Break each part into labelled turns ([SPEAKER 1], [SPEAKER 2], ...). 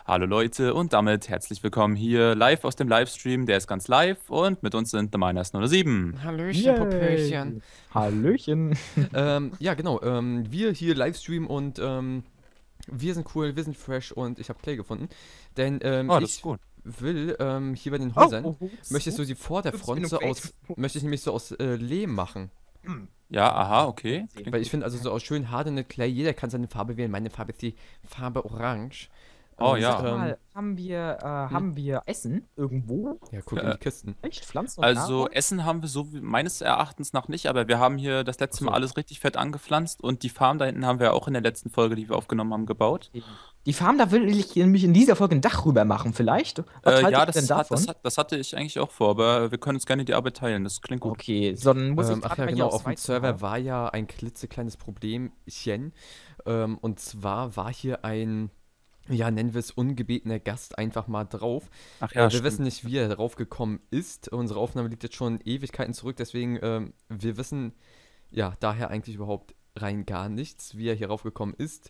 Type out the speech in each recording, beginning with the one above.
[SPEAKER 1] Hallo Leute und damit herzlich willkommen hier live aus dem Livestream. Der ist ganz live und mit uns sind The Miners 007.
[SPEAKER 2] Hallöchen, Popöchen.
[SPEAKER 3] Yay! Hallöchen.
[SPEAKER 2] Ja, genau. Wir hier Livestream und wir sind cool, wir sind fresh und ich habe Clay gefunden. Denn
[SPEAKER 1] Oh, das ist
[SPEAKER 2] ich
[SPEAKER 1] gut.
[SPEAKER 2] will hier bei den
[SPEAKER 3] Oh,
[SPEAKER 2] Häusern, möchtest du sie vor der Front so aus, möchte ich nämlich so aus Lehm machen.
[SPEAKER 1] Ja, aha, okay. Klingt
[SPEAKER 2] Weil ich
[SPEAKER 1] gut.
[SPEAKER 2] finde, also so aus schön Hardener Clay, jeder kann seine Farbe wählen. Meine Farbe ist die Farbe Orange.
[SPEAKER 1] Oh
[SPEAKER 2] Und,
[SPEAKER 1] ja.
[SPEAKER 3] Sag mal, haben wir Essen irgendwo?
[SPEAKER 2] ja, guck in die Kisten.
[SPEAKER 3] Echt? Pflanzen und
[SPEAKER 1] Also
[SPEAKER 3] Nahrung?
[SPEAKER 1] Essen haben wir so meines Erachtens noch nicht, aber wir haben hier das letzte
[SPEAKER 2] Ach so.
[SPEAKER 1] Mal alles richtig fett angepflanzt und die Farm da hinten haben wir auch in der letzten Folge, die wir aufgenommen haben, gebaut.
[SPEAKER 3] Die Farm, da will ich nämlich in dieser Folge ein Dach rüber machen, vielleicht. Was haltet
[SPEAKER 1] Ja,
[SPEAKER 3] ihr denn davon?
[SPEAKER 1] das hatte ich eigentlich auch vor, aber wir können uns gerne die Arbeit teilen. Das klingt gut.
[SPEAKER 3] Okay, so dann muss ich
[SPEAKER 2] Ach
[SPEAKER 3] gerade
[SPEAKER 2] ja,
[SPEAKER 3] mal hier
[SPEAKER 2] genau,
[SPEAKER 3] aufs
[SPEAKER 2] auf dem
[SPEAKER 3] Weizen
[SPEAKER 2] Server
[SPEAKER 3] hauen.
[SPEAKER 2] war ja ein klitzekleines Problemchen. Und zwar war hier ein, ja, nennen wir es ungebetener Gast einfach mal drauf.
[SPEAKER 1] Ach ja,
[SPEAKER 2] Wir
[SPEAKER 1] stimmt.
[SPEAKER 2] wissen nicht, wie er drauf gekommen ist. Unsere Aufnahme liegt jetzt schon Ewigkeiten zurück, deswegen, wir wissen ja daher eigentlich überhaupt rein gar nichts, wie er hier raufgekommen ist.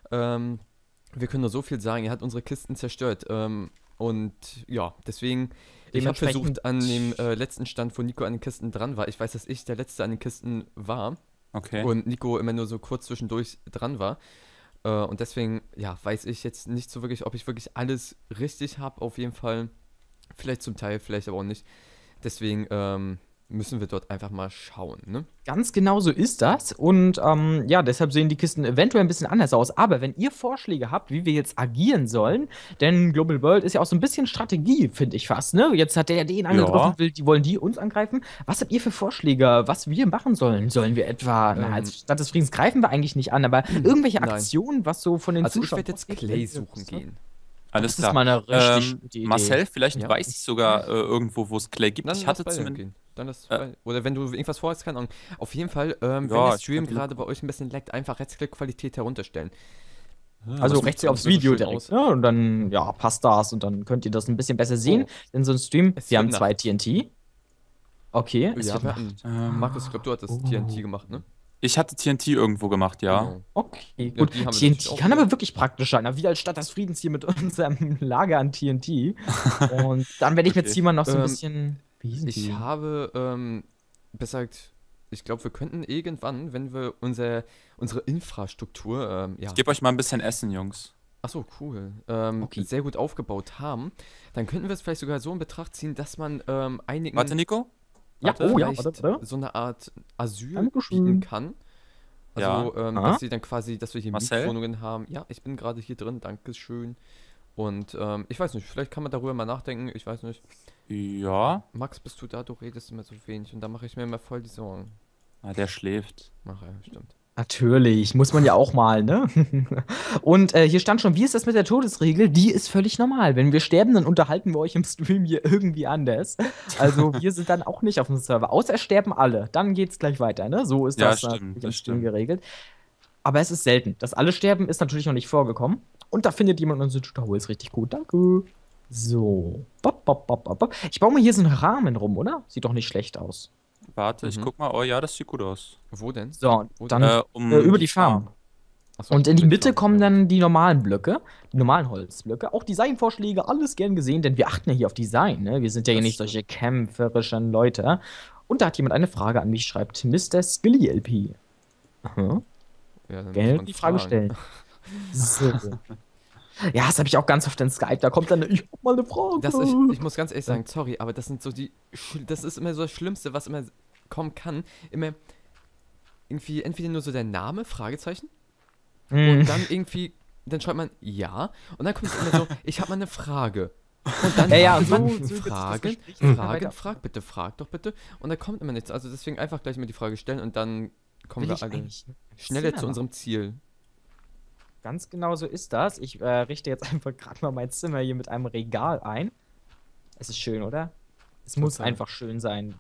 [SPEAKER 2] Wir können nur so viel sagen, er hat unsere Kisten zerstört. Und ja, deswegen, ich habe
[SPEAKER 3] Dementsprechend-
[SPEAKER 2] versucht, an dem letzten Stand, wo Nico an den Kisten dran war. Ich weiß, dass ich der Letzte an den Kisten war.
[SPEAKER 1] Okay.
[SPEAKER 2] Und Nico immer nur so kurz zwischendurch dran war. Und deswegen, ja, weiß ich jetzt nicht so wirklich, ob ich wirklich alles richtig habe. Auf jeden Fall. Vielleicht zum Teil, vielleicht aber auch nicht. Deswegen müssen wir dort einfach mal schauen, ne?
[SPEAKER 3] Ganz genau so ist das. Und ja, deshalb sehen die Kisten eventuell ein bisschen anders aus. Aber wenn ihr Vorschläge habt, wie wir jetzt agieren sollen, denn Global World ist ja auch so ein bisschen Strategie, finde ich fast, ne? Jetzt hat der den angegriffen,
[SPEAKER 1] Ja.
[SPEAKER 3] die wollen die uns angreifen. Was habt ihr für Vorschläge, was wir machen sollen? Sollen wir etwa, na, als Stadt des Friedens greifen wir eigentlich nicht an, aber irgendwelche
[SPEAKER 2] Nein.
[SPEAKER 3] Aktionen, was so von den
[SPEAKER 2] Also ich
[SPEAKER 3] Zuschauern
[SPEAKER 2] werde jetzt
[SPEAKER 3] ausgeht,
[SPEAKER 2] Clay
[SPEAKER 3] wenn wir-
[SPEAKER 2] suchen gehen.
[SPEAKER 1] Alles
[SPEAKER 3] Das
[SPEAKER 1] klar.
[SPEAKER 3] ist mal eine richtig gute Idee.
[SPEAKER 1] Marcel, vielleicht
[SPEAKER 2] Ja.
[SPEAKER 1] weiß ich sogar irgendwo, wo es Clay gibt.
[SPEAKER 2] Dann
[SPEAKER 1] Ich
[SPEAKER 2] lass
[SPEAKER 1] hatte
[SPEAKER 2] beide
[SPEAKER 1] zumindest.
[SPEAKER 2] gehen. Dann lass
[SPEAKER 1] Äh,
[SPEAKER 2] beide. Oder wenn du irgendwas vorhast, keine Ahnung. Auf jeden Fall, wenn
[SPEAKER 1] Ja,
[SPEAKER 2] der
[SPEAKER 1] ich
[SPEAKER 2] Stream
[SPEAKER 1] kann-
[SPEAKER 2] gerade bei euch ein bisschen laggt, einfach Rechtsklick-Qualität herunterstellen.
[SPEAKER 3] Also
[SPEAKER 2] das
[SPEAKER 3] rechts
[SPEAKER 2] sieht
[SPEAKER 3] aufs
[SPEAKER 2] ein bisschen
[SPEAKER 3] Video
[SPEAKER 2] schön
[SPEAKER 3] direkt,
[SPEAKER 2] aus.
[SPEAKER 3] ne? Und dann, ja, passt das und dann könnt ihr das ein bisschen besser sehen.
[SPEAKER 2] Oh.
[SPEAKER 3] Denn so ein Stream,
[SPEAKER 2] Es
[SPEAKER 3] wir
[SPEAKER 2] wird
[SPEAKER 3] haben zwei
[SPEAKER 2] Nacht.
[SPEAKER 3] TNT. Okay, es
[SPEAKER 2] Ja,
[SPEAKER 3] wird
[SPEAKER 2] wir
[SPEAKER 3] Nacht.
[SPEAKER 2] hatten. Markus, ich glaube, du hattest
[SPEAKER 3] Oh.
[SPEAKER 2] TNT gemacht, ne?
[SPEAKER 1] Ich hatte TNT irgendwo gemacht, ja.
[SPEAKER 2] Genau.
[SPEAKER 3] Okay,
[SPEAKER 2] Ja,
[SPEAKER 3] gut.
[SPEAKER 2] die haben wir
[SPEAKER 3] TNT
[SPEAKER 2] natürlich auch
[SPEAKER 3] kann
[SPEAKER 2] wieder.
[SPEAKER 3] aber wirklich praktisch sein. Wir als Stadt des Friedens hier mit unserem Lager an TNT. Und dann werde ich mit
[SPEAKER 1] Okay.
[SPEAKER 3] Simon noch so ein
[SPEAKER 2] Ähm,
[SPEAKER 3] bisschen. Wie hießen
[SPEAKER 2] Ich
[SPEAKER 3] die?
[SPEAKER 2] habe, besser gesagt, ich glaube, wir könnten irgendwann, wenn wir unsere Infrastruktur, ja,
[SPEAKER 1] Ich gebe euch mal ein bisschen Essen, Jungs.
[SPEAKER 2] achso, cool,
[SPEAKER 3] Okay.
[SPEAKER 2] sehr gut aufgebaut haben, dann könnten wir es vielleicht sogar so in Betracht ziehen, dass man einigen
[SPEAKER 1] Warte, Nico?
[SPEAKER 3] Ja,
[SPEAKER 1] Warte.
[SPEAKER 3] oh ja,
[SPEAKER 2] vielleicht
[SPEAKER 3] warte.
[SPEAKER 2] so eine Art Asyl
[SPEAKER 3] Dankeschön.
[SPEAKER 2] bieten kann. Also,
[SPEAKER 3] Ah.
[SPEAKER 2] dass sie dann quasi, dass wir hier
[SPEAKER 1] Marcel?
[SPEAKER 2] Mietwohnungen haben. Ja, ich bin gerade hier drin, Dankeschön. Und ich weiß nicht, vielleicht kann man darüber mal nachdenken, ich weiß nicht.
[SPEAKER 1] Ja.
[SPEAKER 2] Max, bist du da? Du redest immer so wenig und da mache ich mir immer voll die Sorgen.
[SPEAKER 1] Ah, der schläft.
[SPEAKER 2] Ach ja, stimmt.
[SPEAKER 3] Natürlich, muss man ja auch mal, ne? Und hier stand schon, wie ist das mit der Todesregel? Die ist völlig normal. Wenn wir sterben, dann unterhalten wir euch im Stream hier irgendwie anders. Also wir sind dann auch nicht auf dem Server. Außer es sterben alle. Dann geht's gleich weiter, ne? So ist
[SPEAKER 1] Ja,
[SPEAKER 3] das
[SPEAKER 1] stimmt,
[SPEAKER 3] natürlich im
[SPEAKER 1] das
[SPEAKER 3] Stream
[SPEAKER 1] stimmt.
[SPEAKER 3] geregelt. Aber es ist selten. Das alle sterben ist natürlich noch nicht vorgekommen. Und da findet jemand unsere Tutorial, ist richtig gut. Danke. So. Bop, bop, bop, bop, bop. Ich baue mal hier so einen Rahmen rum, oder? Sieht doch nicht schlecht aus.
[SPEAKER 1] Warte, ich
[SPEAKER 2] Mhm.
[SPEAKER 1] guck mal. Oh ja, das sieht gut aus.
[SPEAKER 2] Wo denn?
[SPEAKER 3] So,
[SPEAKER 2] Wo
[SPEAKER 3] dann
[SPEAKER 2] denn?
[SPEAKER 3] über die Farm.
[SPEAKER 2] Achso,
[SPEAKER 3] Und in die
[SPEAKER 2] mit
[SPEAKER 3] Mitte
[SPEAKER 2] Farm,
[SPEAKER 3] kommen
[SPEAKER 2] ja.
[SPEAKER 3] dann die normalen Blöcke, die normalen Holzblöcke. Auch Designvorschläge, alles gern gesehen, denn wir achten ja hier auf Design. Ne? Wir sind ja hier
[SPEAKER 1] Das
[SPEAKER 3] nicht
[SPEAKER 1] stimmt.
[SPEAKER 3] solche kämpferischen Leute. Und da hat jemand eine Frage an mich, schreibt Mr. Skilly LP. Aha.
[SPEAKER 2] Ja, dann muss
[SPEAKER 3] Gell?
[SPEAKER 2] man
[SPEAKER 3] Die Frage
[SPEAKER 2] fragen.
[SPEAKER 3] stellen. So. Ja, das habe ich auch ganz oft in Skype. Da kommt dann, ich hab mal eine Frage.
[SPEAKER 2] Ich muss ganz ehrlich sagen, sorry, aber das sind so das ist immer so das Schlimmste, was immer kommen kann. Immer irgendwie entweder nur so der Name, Fragezeichen,
[SPEAKER 3] Hm.
[SPEAKER 2] und dann irgendwie, dann schreibt man ja, und dann kommt es immer so, ich habe mal eine Frage. Und dann
[SPEAKER 3] Ja,
[SPEAKER 2] wartet
[SPEAKER 3] so
[SPEAKER 2] man,
[SPEAKER 3] zögert sich das
[SPEAKER 2] Fragen,
[SPEAKER 3] Gespräch immer
[SPEAKER 2] Fragen,
[SPEAKER 3] weiter.
[SPEAKER 2] frag bitte, frag doch bitte. Und da kommt immer nichts. Also deswegen einfach gleich mal die Frage stellen und dann kommen
[SPEAKER 3] Will
[SPEAKER 2] wir
[SPEAKER 3] ich
[SPEAKER 2] alle
[SPEAKER 3] eigentlich
[SPEAKER 2] schneller
[SPEAKER 3] Zimmer
[SPEAKER 2] zu
[SPEAKER 3] machen?
[SPEAKER 2] unserem Ziel.
[SPEAKER 3] Ganz genau so ist das. Ich richte jetzt einfach gerade mal mein Zimmer hier mit einem Regal ein. Es ist schön, oder? Es muss
[SPEAKER 2] Total.
[SPEAKER 3] einfach schön sein.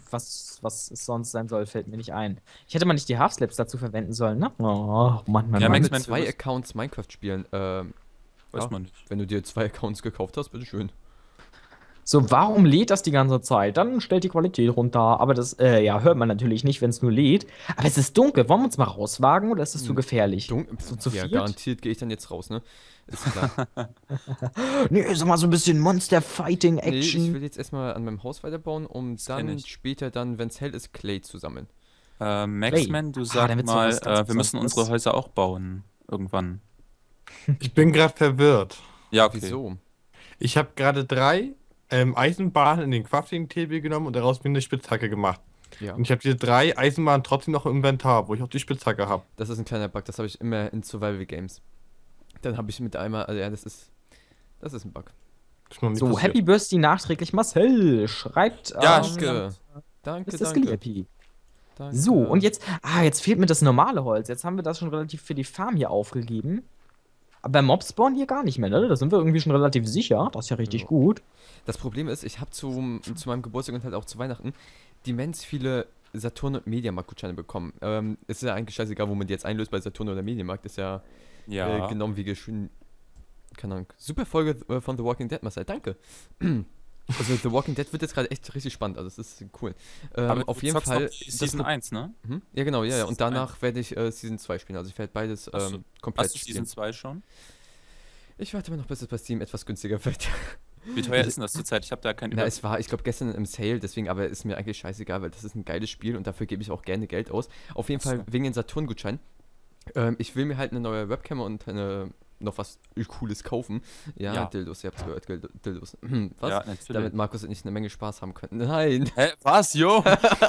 [SPEAKER 3] Was es sonst sein soll, fällt mir nicht ein. Ich hätte mal nicht die Half-Slaps dazu verwenden sollen, ne? Oh, Mann, Mann,
[SPEAKER 1] Ja,
[SPEAKER 2] Kann man
[SPEAKER 3] Mann.
[SPEAKER 1] Max,
[SPEAKER 2] mit
[SPEAKER 1] wenn du
[SPEAKER 2] 2
[SPEAKER 1] bist-
[SPEAKER 2] Accounts Minecraft spielen?
[SPEAKER 1] Weiß
[SPEAKER 2] Ja.
[SPEAKER 1] man nicht.
[SPEAKER 2] Wenn du dir 2 Accounts gekauft hast, bitteschön.
[SPEAKER 3] So, warum lädt das die ganze Zeit? Dann stellt die Qualität runter. Aber das, ja, hört man natürlich nicht, wenn es nur lädt. Aber es ist dunkel. Wollen wir uns mal rauswagen oder ist es zu gefährlich? So zu
[SPEAKER 2] Ja,
[SPEAKER 3] viert?
[SPEAKER 2] garantiert gehe ich dann jetzt raus, ne? Ist klar.
[SPEAKER 3] Nee, sag mal so ein bisschen
[SPEAKER 2] Nee, ich
[SPEAKER 3] Monster-Fighting-Action.
[SPEAKER 2] will jetzt erstmal an meinem Haus weiterbauen, um
[SPEAKER 1] Das kenn
[SPEAKER 2] dann
[SPEAKER 1] ich.
[SPEAKER 2] später dann, wenn es hell ist, Clay zu sammeln.
[SPEAKER 1] Maxman, du
[SPEAKER 3] Ah,
[SPEAKER 1] sag
[SPEAKER 3] dann wird's doch
[SPEAKER 1] mal,
[SPEAKER 3] was ganz
[SPEAKER 1] wir müssen unsere
[SPEAKER 3] Besonderes.
[SPEAKER 1] Häuser auch bauen. Irgendwann.
[SPEAKER 4] Ich bin gerade verwirrt.
[SPEAKER 1] Ja, okay.
[SPEAKER 2] Wieso?
[SPEAKER 4] Ich habe gerade 3 Eisenbahnen in den Crafting-Table genommen und daraus mir eine Spitzhacke gemacht.
[SPEAKER 2] Ja.
[SPEAKER 4] Und ich habe diese 3 Eisenbahnen trotzdem noch im Inventar, wo ich auch die Spitzhacke habe.
[SPEAKER 2] Das ist ein kleiner Bug, das habe ich immer in Survival Games. Dann habe ich mit einmal, also ja, das ist ein Bug.
[SPEAKER 4] Das ist noch nicht
[SPEAKER 3] So,
[SPEAKER 4] passiert.
[SPEAKER 3] Happy Birthday nachträglich Marcel. Schreibt.
[SPEAKER 1] Ja,
[SPEAKER 2] Danke. Danke,
[SPEAKER 3] Ist das
[SPEAKER 2] danke.
[SPEAKER 3] Happy.
[SPEAKER 2] Danke.
[SPEAKER 3] So, und jetzt fehlt mir das normale Holz. Jetzt haben wir das schon relativ für die Farm hier aufgegeben. Aber beim Mob-Spawn hier gar nicht mehr, ne? Da sind wir irgendwie schon relativ sicher. Das ist ja richtig
[SPEAKER 2] Ja.
[SPEAKER 3] gut.
[SPEAKER 2] Das Problem ist, ich habe zu meinem Geburtstag und halt auch zu Weihnachten immens viele Saturn- und Mediamarkt-Gutscheine bekommen. Ist ja eigentlich scheißegal, wo man die jetzt einlöst, bei Saturn oder Mediamarkt. Ist ja,
[SPEAKER 1] Ja.
[SPEAKER 2] genommen wie geschrieben. Keine Ahnung. Super Folge von The Walking Dead, Marcel. Danke. Also The Walking Dead wird jetzt gerade echt richtig spannend. Also es ist cool.
[SPEAKER 1] Aber
[SPEAKER 2] Auf
[SPEAKER 1] du
[SPEAKER 2] jeden
[SPEAKER 1] zockst
[SPEAKER 2] Fall.
[SPEAKER 1] noch die Season 1, ne?
[SPEAKER 2] Ja, genau, ja. Und
[SPEAKER 1] Season
[SPEAKER 2] danach werde ich Season 2 spielen. Also ich werde beides
[SPEAKER 1] Hast du-
[SPEAKER 2] komplett
[SPEAKER 1] Hast du
[SPEAKER 2] spielen.
[SPEAKER 1] Season 2 schon?
[SPEAKER 2] Ich warte mal noch, bis es bei Steam etwas günstiger wird.
[SPEAKER 1] Wie teuer ist denn das zurzeit? Ich habe da keinen
[SPEAKER 2] Na, es war, ich glaube, gestern im Sale, deswegen, aber ist mir eigentlich scheißegal, weil das ist ein geiles Spiel und dafür gebe ich auch gerne Geld aus. Auf jeden
[SPEAKER 1] Ach so.
[SPEAKER 2] Fall wegen den Saturn-Gutschein. Ich will mir halt eine neue Webcam und noch was Cooles kaufen. Ja,
[SPEAKER 1] Ja.
[SPEAKER 2] Dildos, ihr habt's gehört, Dildos. Was?
[SPEAKER 1] Ja, natürlich.
[SPEAKER 2] Damit Markus und ich eine Menge Spaß haben können. Nein,
[SPEAKER 1] Hä, was, jo?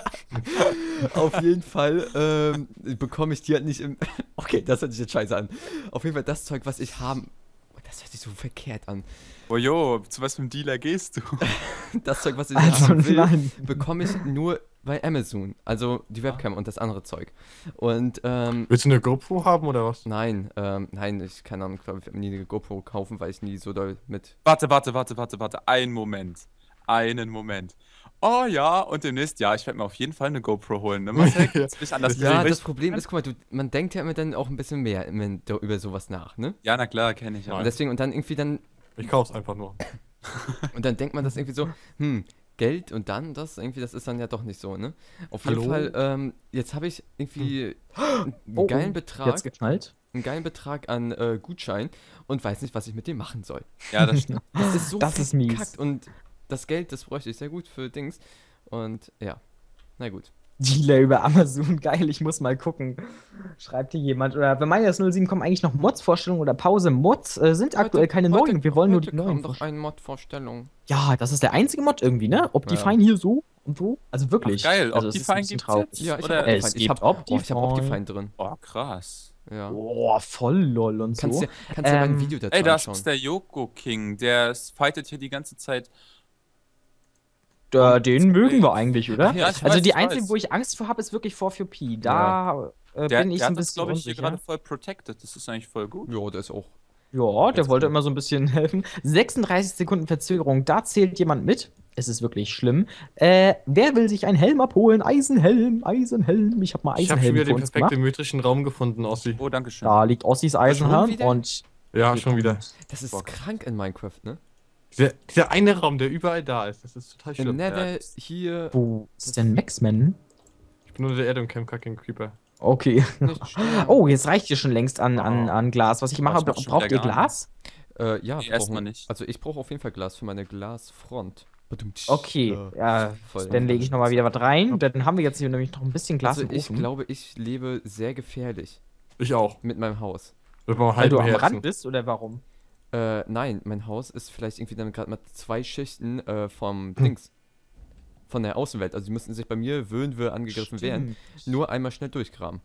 [SPEAKER 2] auf jeden Fall bekomme ich die halt nicht im... Okay, das hört sich jetzt scheiße an. Auf jeden Fall das Zeug, was ich haben... Das hört sich so verkehrt an.
[SPEAKER 1] Oh jo, zu was für einem Dealer gehst du?
[SPEAKER 2] Das Zeug, was ich
[SPEAKER 3] Also,
[SPEAKER 2] haben will,
[SPEAKER 3] nein.
[SPEAKER 2] bekomme ich nur bei Amazon. Also die Webcam und das andere Zeug. Und
[SPEAKER 4] Willst du eine GoPro haben oder was?
[SPEAKER 2] nein, ich keine Ahnung, glaube ich, werde mir nie eine GoPro kaufen, weil ich nie so doll mit...
[SPEAKER 1] Warte. Einen Moment. Oh ja, und demnächst, ja, ich werde mir auf jeden Fall eine GoPro holen. Ne? Marcel? Kannst mich an das
[SPEAKER 2] Ja,
[SPEAKER 1] Gerät-
[SPEAKER 2] das Problem ist, guck mal, man denkt ja immer dann auch ein bisschen mehr über sowas nach, ne?
[SPEAKER 1] Ja, na klar, kenne ich
[SPEAKER 2] Und
[SPEAKER 1] auch.
[SPEAKER 2] deswegen, und dann irgendwie dann,
[SPEAKER 4] Ich kauf's einfach nur.
[SPEAKER 2] und dann denkt man das irgendwie so, Geld und dann das, irgendwie, das ist dann ja doch nicht so, ne? Auf jeden
[SPEAKER 4] Hallo?
[SPEAKER 2] Fall, jetzt habe ich irgendwie einen
[SPEAKER 3] Oh,
[SPEAKER 2] geilen
[SPEAKER 3] Jetzt
[SPEAKER 2] Betrag,
[SPEAKER 3] geknallt.
[SPEAKER 2] an Gutschein und weiß nicht, was ich mit dem machen soll.
[SPEAKER 1] Ja, das stimmt.
[SPEAKER 2] Das ist so
[SPEAKER 3] Das ist mies.
[SPEAKER 2] verkackt und das Geld, das bräuchte ich sehr gut für Dings. Und ja, na gut.
[SPEAKER 3] Dealer über Amazon, geil, ich muss mal gucken. Schreibt hier jemand. Oder bei Minus07 kommen eigentlich noch Mods-Vorstellungen oder Pause. Mods sind aktuell keine neuen. Wir wollen nur die neuen.
[SPEAKER 2] doch ein Mod-Vorstellung.
[SPEAKER 3] Ja, das ist der einzige Mod irgendwie, ne? Optifine hier so und so. Also wirklich.
[SPEAKER 1] Ach, geil,
[SPEAKER 3] Also, es ist ein
[SPEAKER 1] Optifine
[SPEAKER 3] bisschen
[SPEAKER 1] gibt's
[SPEAKER 3] traurig.
[SPEAKER 1] jetzt?
[SPEAKER 2] Ja, ich
[SPEAKER 1] Oder-
[SPEAKER 2] habe
[SPEAKER 3] Es
[SPEAKER 2] Optifine.
[SPEAKER 3] gibt
[SPEAKER 2] Ich hab
[SPEAKER 3] Optifine.
[SPEAKER 2] Optifine drin.
[SPEAKER 1] Oh, krass.
[SPEAKER 2] Ja.
[SPEAKER 3] Boah, voll lol und
[SPEAKER 2] Kannst
[SPEAKER 3] so.
[SPEAKER 2] dir mal ein Video dazu
[SPEAKER 1] Ey, das
[SPEAKER 2] anschauen.
[SPEAKER 1] ist der Yoko King, der fightet hier die ganze Zeit.
[SPEAKER 3] Den mögen wir eigentlich, oder?
[SPEAKER 2] Ach ja, ich
[SPEAKER 3] Also
[SPEAKER 1] weiß,
[SPEAKER 3] die
[SPEAKER 1] ich
[SPEAKER 3] einzige,
[SPEAKER 1] weiß.
[SPEAKER 3] wo ich Angst vor habe, ist wirklich 4P. Da
[SPEAKER 1] Der,
[SPEAKER 3] bin ich
[SPEAKER 1] der
[SPEAKER 3] so ein
[SPEAKER 1] hat das,
[SPEAKER 3] bisschen
[SPEAKER 1] glaube ich, hier
[SPEAKER 3] unsicher.
[SPEAKER 1] gerade voll protected. Das ist eigentlich voll gut.
[SPEAKER 2] Ja, der ist auch.
[SPEAKER 3] Ja, der
[SPEAKER 2] Ganz
[SPEAKER 3] wollte
[SPEAKER 2] cool.
[SPEAKER 3] immer so ein bisschen helfen. 36 Sekunden Verzögerung, da zählt jemand mit. Es ist wirklich schlimm. Wer will sich einen Helm abholen? Eisenhelm. Ich habe mal
[SPEAKER 4] Ich habe
[SPEAKER 3] Eisenhelm
[SPEAKER 4] schon wieder
[SPEAKER 3] für
[SPEAKER 4] den
[SPEAKER 3] uns
[SPEAKER 4] perfekten
[SPEAKER 3] gemacht.
[SPEAKER 4] metrischen Raum gefunden, Ossi.
[SPEAKER 1] Oh, danke schön.
[SPEAKER 3] Da liegt Ossis Eisenhelm
[SPEAKER 2] wieder?
[SPEAKER 3] und
[SPEAKER 4] Ja, schon wieder.
[SPEAKER 2] Das ist
[SPEAKER 1] Bock.
[SPEAKER 2] krank in Minecraft, ne?
[SPEAKER 4] Dieser eine Raum, der überall da ist, das ist total
[SPEAKER 2] Im
[SPEAKER 4] schlimm.
[SPEAKER 2] Nether,
[SPEAKER 1] Ja.
[SPEAKER 2] hier.
[SPEAKER 3] wo ist denn Maxman?
[SPEAKER 4] Ich bin unter der Erde und kämpfe gegen Creeper.
[SPEAKER 3] Okay.
[SPEAKER 2] Nicht sterben.
[SPEAKER 3] Oh, jetzt reicht hier schon längst an Glas. Was ich mache,
[SPEAKER 1] ich mach schon
[SPEAKER 3] braucht
[SPEAKER 1] wieder
[SPEAKER 3] ihr
[SPEAKER 1] gar
[SPEAKER 3] Glas?
[SPEAKER 2] Ja,
[SPEAKER 1] Nee,
[SPEAKER 2] wir
[SPEAKER 1] erstmal
[SPEAKER 2] brauchen-
[SPEAKER 1] nicht.
[SPEAKER 2] Also ich brauche auf jeden Fall Glas für meine Glasfront.
[SPEAKER 3] Okay, ja,
[SPEAKER 2] voll.
[SPEAKER 3] dann lege ich nochmal wieder was rein. Dann haben wir jetzt hier nämlich noch ein bisschen Glas
[SPEAKER 2] Also
[SPEAKER 3] im
[SPEAKER 2] ich
[SPEAKER 3] Ofen.
[SPEAKER 2] glaube, ich lebe sehr gefährlich
[SPEAKER 4] Ich auch.
[SPEAKER 2] mit meinem Haus.
[SPEAKER 4] Mit meinem
[SPEAKER 3] Weil du
[SPEAKER 4] halben
[SPEAKER 3] am
[SPEAKER 4] Herzen.
[SPEAKER 3] Rand bist oder warum?
[SPEAKER 2] Nein, mein Haus ist vielleicht irgendwie dann gerade mal 2 Schichten vom Dings. Von der Außenwelt. Also die müssten sich bei mir, würden wir angegriffen werden, nur einmal schnell durchgraben.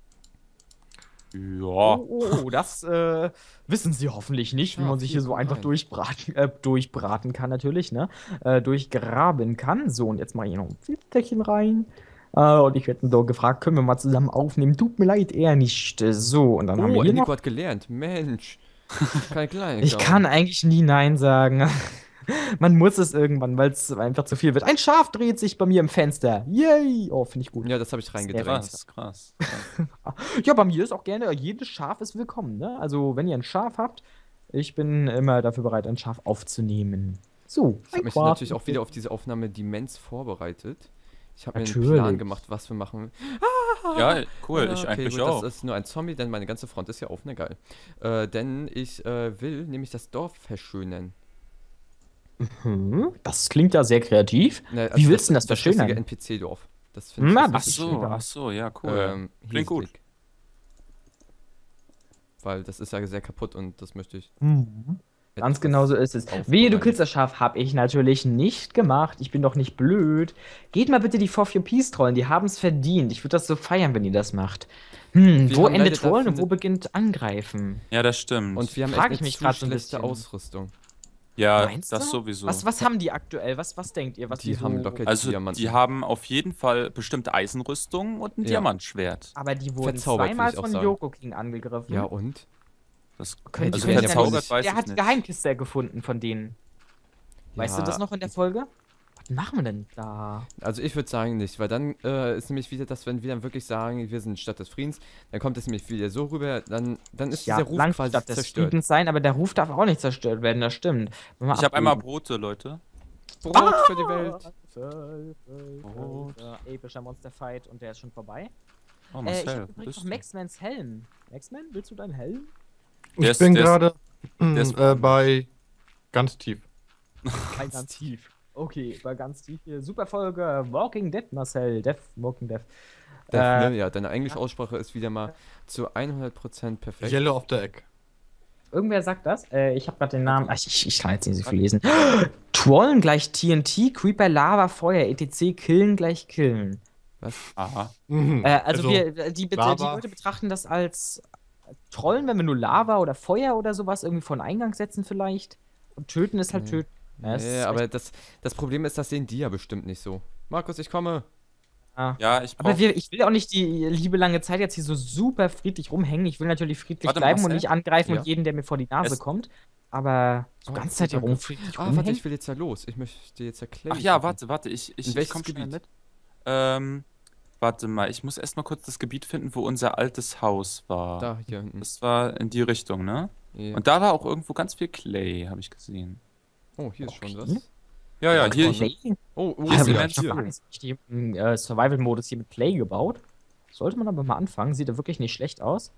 [SPEAKER 1] Ja.
[SPEAKER 3] Oh, das wissen sie hoffentlich nicht, wie
[SPEAKER 2] Ja,
[SPEAKER 3] man sich hier
[SPEAKER 2] viel
[SPEAKER 3] so einfach
[SPEAKER 2] rein.
[SPEAKER 3] durchbraten kann, natürlich, ne? Durchgraben kann. So, und jetzt mache ich hier noch ein Filterchen rein. Und ich werde so gefragt, können wir mal zusammen aufnehmen? Tut mir leid, eher nicht. So, und dann haben wir
[SPEAKER 2] Oh,
[SPEAKER 3] hier
[SPEAKER 2] Nico
[SPEAKER 3] noch.
[SPEAKER 2] hat gelernt. Mensch. Kein kleiner.
[SPEAKER 3] Ich kann eigentlich nie Nein sagen. Man muss es irgendwann, weil es einfach zu viel wird. Ein Schaf dreht sich bei mir im Fenster. Yay! Oh, finde ich gut.
[SPEAKER 2] Ja, das habe ich reingedrängt.
[SPEAKER 1] Krass.
[SPEAKER 3] Ja, bei mir ist auch gerne, jedes Schaf ist willkommen, ne? Also, wenn ihr ein Schaf habt, ich bin immer dafür bereit, ein Schaf aufzunehmen. So,
[SPEAKER 2] Ich habe mich natürlich auch wieder auf diese Aufnahme Demenz vorbereitet. Ich habe mir einen Plan
[SPEAKER 3] Natürlich.
[SPEAKER 2] gemacht, was wir machen.
[SPEAKER 1] Ja, cool, ich
[SPEAKER 2] Okay,
[SPEAKER 1] eigentlich
[SPEAKER 2] gut,
[SPEAKER 1] auch.
[SPEAKER 2] das ist nur ein Zombie, denn meine ganze Front ist ja offen, egal. Denn ich will nämlich das Dorf verschönern.
[SPEAKER 3] Das klingt ja sehr kreativ.
[SPEAKER 2] Ne,
[SPEAKER 3] Wie willst du denn das
[SPEAKER 2] das richtige
[SPEAKER 3] verschönern?
[SPEAKER 2] NPC-Dorf. Das finde ich
[SPEAKER 3] Na,
[SPEAKER 2] ist
[SPEAKER 3] das
[SPEAKER 1] Ach
[SPEAKER 2] richtig
[SPEAKER 1] so,
[SPEAKER 3] stimmt.
[SPEAKER 1] ach so, ja, cool.
[SPEAKER 2] hier
[SPEAKER 1] Klingt gut.
[SPEAKER 2] Stick. Weil das ist ja sehr kaputt und das möchte ich.
[SPEAKER 3] Ganz
[SPEAKER 2] etwas
[SPEAKER 3] genau so ist es.
[SPEAKER 2] aufbereiten.
[SPEAKER 3] Wehe, du killst das Schaf, hab ich natürlich nicht gemacht. Ich bin doch nicht blöd. Geht mal bitte die For Your Peace trollen, die haben es verdient. Ich würde das so feiern, wenn ihr das macht.
[SPEAKER 2] Wir
[SPEAKER 3] Wo
[SPEAKER 2] haben
[SPEAKER 3] endet
[SPEAKER 2] leider
[SPEAKER 3] Trollen und
[SPEAKER 2] dafür
[SPEAKER 3] wo beginnt Angreifen?
[SPEAKER 1] Ja, das stimmt.
[SPEAKER 2] Und wir haben
[SPEAKER 3] Frag
[SPEAKER 2] echt
[SPEAKER 3] ich
[SPEAKER 2] eine
[SPEAKER 3] mich
[SPEAKER 2] zu
[SPEAKER 3] grad so ein
[SPEAKER 2] schlechte
[SPEAKER 3] bisschen.
[SPEAKER 2] Ausrüstung.
[SPEAKER 1] ja,
[SPEAKER 3] Meinst
[SPEAKER 1] das
[SPEAKER 3] du?
[SPEAKER 1] sowieso.
[SPEAKER 3] Was haben die aktuell? Was denkt ihr, was
[SPEAKER 2] Die haben
[SPEAKER 3] so...
[SPEAKER 2] locker
[SPEAKER 1] Also,
[SPEAKER 2] Diamanten.
[SPEAKER 1] die haben auf jeden Fall bestimmte Eisenrüstung und ein
[SPEAKER 2] Ja.
[SPEAKER 1] Diamantschwert.
[SPEAKER 3] Aber die wurden
[SPEAKER 2] Verzaubert,
[SPEAKER 3] zweimal
[SPEAKER 2] würd ich auch
[SPEAKER 3] von
[SPEAKER 2] sagen.
[SPEAKER 3] Yoko King angegriffen.
[SPEAKER 2] Ja, und?
[SPEAKER 1] Das
[SPEAKER 3] Könnte
[SPEAKER 2] die
[SPEAKER 1] also
[SPEAKER 2] werden ja
[SPEAKER 1] verzaubert
[SPEAKER 2] nicht-
[SPEAKER 1] weiß
[SPEAKER 3] Der
[SPEAKER 1] ich
[SPEAKER 3] hat die
[SPEAKER 1] nicht.
[SPEAKER 3] Geheimkiste gefunden von denen. Weißt du
[SPEAKER 2] Ja,
[SPEAKER 3] das noch in der Folge? Was machen wir denn da?
[SPEAKER 2] Also ich würde sagen nicht, weil dann ist nämlich wieder das, wenn wir dann wirklich sagen, wir sind Stadt des Friedens, dann kommt es nämlich wieder so rüber, dann ist
[SPEAKER 3] Ja,
[SPEAKER 2] dieser Ruf
[SPEAKER 3] lang
[SPEAKER 2] quasi
[SPEAKER 3] statt des
[SPEAKER 2] zerstört.
[SPEAKER 3] Friedens sein, aber der Ruf darf auch nicht zerstört werden, das stimmt.
[SPEAKER 1] Ich habe einmal Brote, Leute.
[SPEAKER 2] Brot für die Welt.
[SPEAKER 1] Brot.
[SPEAKER 3] Epischer Monsterfight und der ist schon vorbei.
[SPEAKER 1] Oh,
[SPEAKER 3] Ich
[SPEAKER 1] Marcel,
[SPEAKER 3] hab
[SPEAKER 1] wo
[SPEAKER 3] übrigens
[SPEAKER 1] bist
[SPEAKER 3] noch
[SPEAKER 1] du?
[SPEAKER 3] Maxmans Helm. Maxman, willst du deinen Helm?
[SPEAKER 1] Der
[SPEAKER 4] Ich
[SPEAKER 1] ist-
[SPEAKER 4] bin
[SPEAKER 1] der ist-
[SPEAKER 4] gerade
[SPEAKER 1] der ist-
[SPEAKER 4] bei ganz tief.
[SPEAKER 3] Bei ganz tief. Okay, bei ganz tief hier. Super Folge. Walking Dead, Marcel. Walking Dead.
[SPEAKER 2] Ne? Ja, deine englische Aussprache ist wieder mal zu 100% perfekt.
[SPEAKER 4] Yellow of the Egg.
[SPEAKER 3] Irgendwer sagt das? Ich habe gerade den Namen. Ach, ich kann jetzt nicht so viel lesen. Trollen gleich TNT, Creeper, Lava, Feuer, etc. Killen gleich Killen.
[SPEAKER 1] Aha.
[SPEAKER 4] Mhm.
[SPEAKER 3] Also, die
[SPEAKER 4] Lava.
[SPEAKER 3] Leute betrachten das als Trollen, wenn wir nur Lava oder Feuer oder sowas irgendwie vor den Eingang setzen vielleicht. Und töten ist halt
[SPEAKER 2] Nee.
[SPEAKER 3] töten. Ja, es
[SPEAKER 2] Nee,
[SPEAKER 3] ist
[SPEAKER 2] aber das Problem ist, das sehen die ja bestimmt nicht so. Markus, ich komme.
[SPEAKER 1] Ja, ich
[SPEAKER 3] Aber
[SPEAKER 1] brauch,
[SPEAKER 3] ich will auch nicht die liebe lange Zeit jetzt hier so super friedlich rumhängen. Ich will natürlich friedlich
[SPEAKER 1] Warte,
[SPEAKER 3] bleiben und
[SPEAKER 1] Marcel?
[SPEAKER 3] nicht angreifen
[SPEAKER 2] Ja.
[SPEAKER 3] und jeden, der mir vor die Nase
[SPEAKER 1] Es-
[SPEAKER 3] kommt. Aber so
[SPEAKER 2] Oh,
[SPEAKER 3] ganze Zeit hier
[SPEAKER 2] danke.
[SPEAKER 3] friedlich
[SPEAKER 2] Ah, warte,
[SPEAKER 3] rumhängen.
[SPEAKER 2] ich will jetzt ja los. Ich möchte jetzt erklären.
[SPEAKER 1] Ach ja, warte, ich
[SPEAKER 2] welches
[SPEAKER 1] komm schnell
[SPEAKER 2] Gebiet?
[SPEAKER 1] mit. Warte mal, ich muss erstmal kurz das Gebiet finden, wo unser altes Haus war.
[SPEAKER 2] Da, hier hinten.
[SPEAKER 1] Das war in die Richtung, ne?
[SPEAKER 2] Ja.
[SPEAKER 1] Und da war auch irgendwo ganz viel Clay, habe ich gesehen.
[SPEAKER 2] Oh, hier ist schon
[SPEAKER 3] Okay.
[SPEAKER 2] was.
[SPEAKER 1] Ja, ja, hier,
[SPEAKER 2] Clay.
[SPEAKER 1] hier,
[SPEAKER 2] Oh,
[SPEAKER 1] Hier ist
[SPEAKER 3] Ja,
[SPEAKER 1] Cement.
[SPEAKER 3] ich habe im Survival-Modus hier mit Clay gebaut. Sollte man aber mal anfangen. Sieht ja wirklich nicht schlecht aus.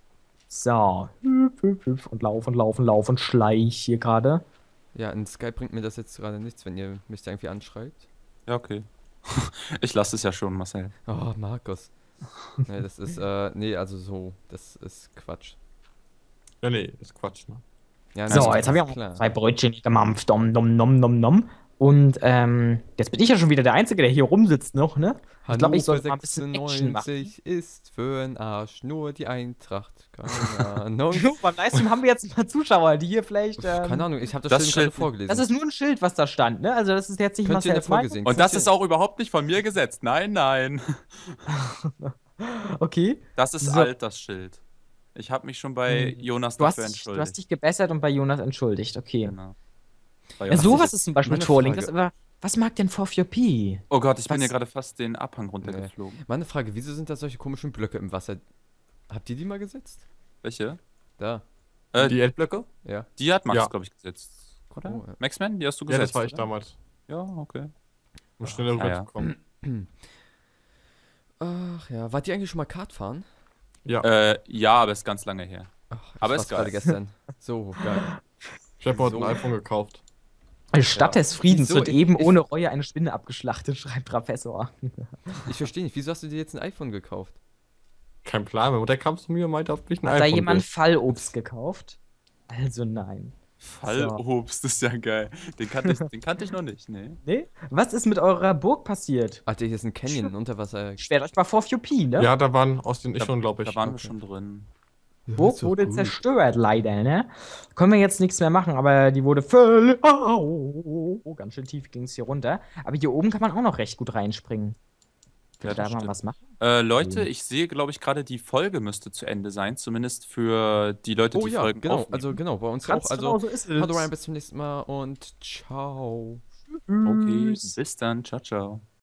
[SPEAKER 3] So. Hüpf, hüpf, hüpf. Und lauf und schleich hier gerade.
[SPEAKER 2] Ja, in Skype bringt mir das jetzt gerade nichts, wenn ihr mich da irgendwie anschreibt.
[SPEAKER 1] ja, okay. Ich lasse es ja schon, Marcel.
[SPEAKER 2] Oh, Markus. Nee, das ist, nee, also so, das ist Quatsch.
[SPEAKER 4] Ja, nee, ist Quatsch, ne?
[SPEAKER 2] Ja,
[SPEAKER 3] So,
[SPEAKER 2] nee,
[SPEAKER 3] jetzt habe ich auch
[SPEAKER 2] klar.
[SPEAKER 3] 2 Brötchen gemampft. Nom, nom, nom, nom, nom. Und jetzt bin ich ja schon wieder der Einzige, der hier rumsitzt noch, ne? Ich glaube, ich sollte mal ein bisschen Action machen.
[SPEAKER 2] 96 ist für ein Arsch nur die Eintracht. Keine Ahnung.
[SPEAKER 3] Beim Livestream haben wir jetzt ein paar Zuschauer, die hier vielleicht.
[SPEAKER 2] Keine Ahnung, ich habe das,
[SPEAKER 1] Das
[SPEAKER 2] Schild gerade
[SPEAKER 1] Schild-
[SPEAKER 2] vorgelesen.
[SPEAKER 3] Das ist nur ein Schild, was da stand, ne? Also, das ist jetzt nicht
[SPEAKER 2] Könnt ihr in der
[SPEAKER 3] Marcel's
[SPEAKER 2] Folge
[SPEAKER 3] Meinung.
[SPEAKER 2] sehen.
[SPEAKER 1] Und das
[SPEAKER 2] Könnt
[SPEAKER 1] ist
[SPEAKER 2] ihr-
[SPEAKER 1] auch überhaupt nicht von mir gesetzt. Nein, nein.
[SPEAKER 3] Okay.
[SPEAKER 1] Das ist
[SPEAKER 3] So.
[SPEAKER 1] alt, das Schild. Ich habe mich schon bei Jonas
[SPEAKER 3] Du hast,
[SPEAKER 1] dafür
[SPEAKER 3] du hast
[SPEAKER 1] entschuldigt.
[SPEAKER 3] dich gebessert und bei Jonas entschuldigt, okay.
[SPEAKER 1] Genau. Bei
[SPEAKER 3] Ja,
[SPEAKER 1] Jonas-
[SPEAKER 3] sowas ist zum Beispiel
[SPEAKER 2] meine
[SPEAKER 3] Trolling.
[SPEAKER 2] Frage.
[SPEAKER 3] Das aber, was mag denn 4P?
[SPEAKER 1] Oh Gott, ich bin
[SPEAKER 3] Was-
[SPEAKER 1] hier gerade fast den Abhang runtergeflogen.
[SPEAKER 2] Meine Frage, wieso sind da solche komischen Blöcke im Wasser? Habt ihr die mal gesetzt?
[SPEAKER 1] Welche?
[SPEAKER 2] Da,
[SPEAKER 4] Die Endblöcke?
[SPEAKER 2] ja.
[SPEAKER 1] Die hat Max,
[SPEAKER 4] Ja.
[SPEAKER 1] glaube ich, gesetzt. Oder?
[SPEAKER 2] Oh, ja.
[SPEAKER 1] Maxman, die hast du
[SPEAKER 4] Ja,
[SPEAKER 1] gesetzt.
[SPEAKER 4] das war ich
[SPEAKER 1] oder?
[SPEAKER 4] damals.
[SPEAKER 1] Ja, okay.
[SPEAKER 4] Um schneller
[SPEAKER 1] ja, ja.
[SPEAKER 4] rüberzukommen.
[SPEAKER 2] Ach ja, wart ihr eigentlich schon mal Kart fahren?
[SPEAKER 1] Ja, aber ist ganz lange her.
[SPEAKER 2] Ach,
[SPEAKER 1] Aber
[SPEAKER 2] war's
[SPEAKER 1] ist geil.
[SPEAKER 2] gerade gestern. So, geil.
[SPEAKER 4] Ich habe heute
[SPEAKER 2] So.
[SPEAKER 4] ein iPhone gekauft.
[SPEAKER 3] Stadt
[SPEAKER 2] Ja.
[SPEAKER 3] des Friedens
[SPEAKER 2] Wieso?
[SPEAKER 3] wird eben
[SPEAKER 2] Ich-
[SPEAKER 3] ohne Reue eine Spinne abgeschlachtet, schreibt Professor.
[SPEAKER 2] Ich verstehe nicht, wieso hast du dir jetzt ein iPhone gekauft?
[SPEAKER 4] Kein Plan, meine Mutter kam zu mir und meinte, ob ich ein
[SPEAKER 3] Hat da
[SPEAKER 4] iPhone
[SPEAKER 3] jemand
[SPEAKER 4] will.
[SPEAKER 3] Fallobst gekauft? Also nein.
[SPEAKER 1] Fallobst ist ja geil. Den kannte ich noch nicht, nee.
[SPEAKER 3] Nee? Was ist mit eurer Burg passiert?
[SPEAKER 2] Alter, hier ist ein Canyon, ein Unterwasser.
[SPEAKER 3] Sperrt euch mal vor 4P, ne?
[SPEAKER 4] Ja, da waren aus den ich schon, glaube ich.
[SPEAKER 1] Da waren wir
[SPEAKER 2] okay.
[SPEAKER 1] schon drin.
[SPEAKER 3] Burg wurde zerstört, leider, ne? Können wir jetzt nichts mehr machen, aber die wurde völlig. Oh, ganz schön tief ging es hier runter. Aber hier oben kann man auch noch recht gut reinspringen.
[SPEAKER 1] Ja,
[SPEAKER 3] Ja, da
[SPEAKER 1] das
[SPEAKER 3] mal
[SPEAKER 1] stimmt.
[SPEAKER 3] was machen.
[SPEAKER 1] Leute, ich sehe, glaube ich, gerade die Folge müsste zu Ende sein. Zumindest für die Leute,
[SPEAKER 2] Oh
[SPEAKER 1] die
[SPEAKER 2] ja,
[SPEAKER 1] Folgen
[SPEAKER 2] genau,
[SPEAKER 1] aufnehmen.
[SPEAKER 2] also genau, bei uns
[SPEAKER 3] Ganz
[SPEAKER 2] auch. Also,
[SPEAKER 3] genau so ist es.
[SPEAKER 2] haut rein, bis zum nächsten Mal und ciao.
[SPEAKER 1] Okay, bis dann. Ciao, ciao.